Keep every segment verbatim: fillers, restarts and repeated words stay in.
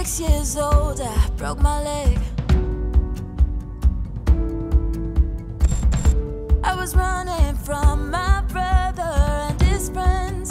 six years old, I broke my leg. I was running from my brother and his friends,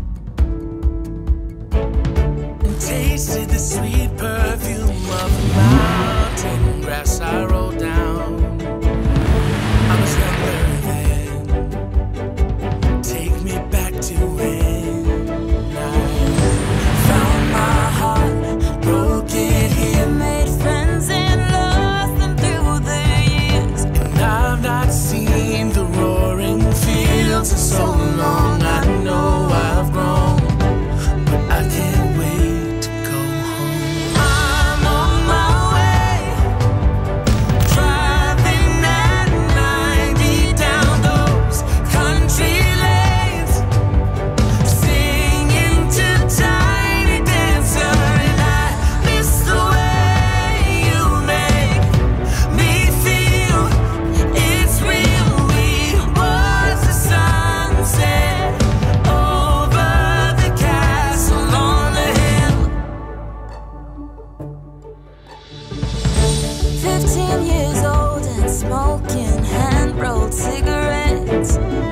and tasted the sweet perfume of the mountain grass I rolled down. I was younger then. Take me back to when I found my heart, broke it here, made friends and lost them through the years. And I've not seen the roaring fields in so long. I know I've grown, but I can't wait to go home. I'm on my way, driving at ninety down those country lanes, singing to Tiny Dancer, and I miss the way you make me feel. It's real. We watch the sunset over the castle on the hill. Fifteen years old and smoking hand-rolled cigarettes.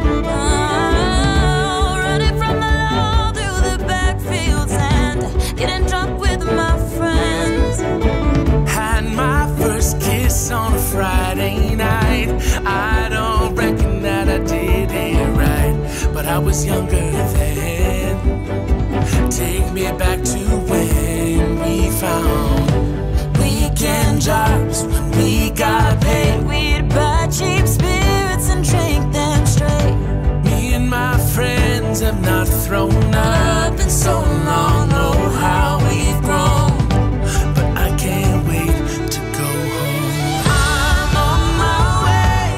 Oh, running from the law through the backfields and getting drunk with my friends. Had my first kiss on a Friday night. I don't reckon that I did it right, but I was younger then. Take me back to when we found weekend jobs, when we got paid. We'd buy cheap spirits and drink them straight. Me and my friends have not thrown up in so long. Oh, how we've grown, but I can't wait to go home. I'm on my way,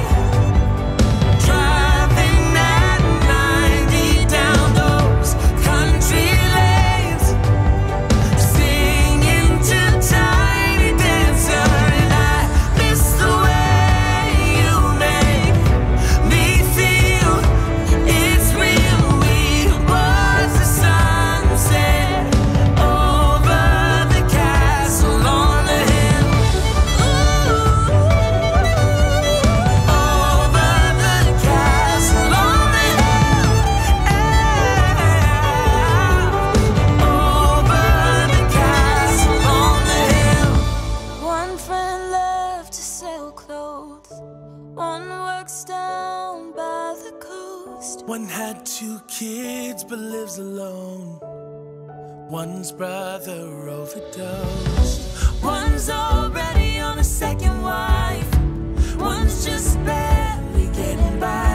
driving at ninety down those country lanes, singing to Tiny Dancer, and I miss the way you make me feel. It's real. We watch the sunset over the castle on the hill. Ooh, over the castle on the hill. Over the castle on the hill. One friend loved to sell clothes, one works down by the coast. One had two kids but lives alone. One's brother overdosed. One's already on a second wife. One's just barely getting by.